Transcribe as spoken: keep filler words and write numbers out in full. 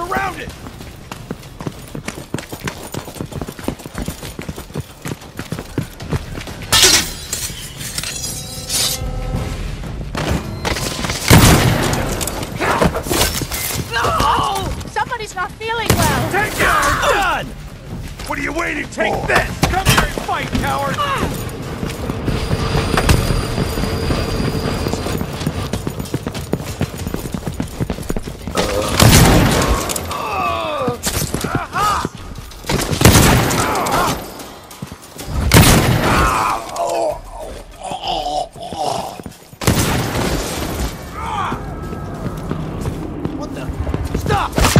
surrounded! No! Somebody's not feeling well! Take it! We're done! What are you waiting for? Take this! Come here and fight, coward! Ah! What the? Stop!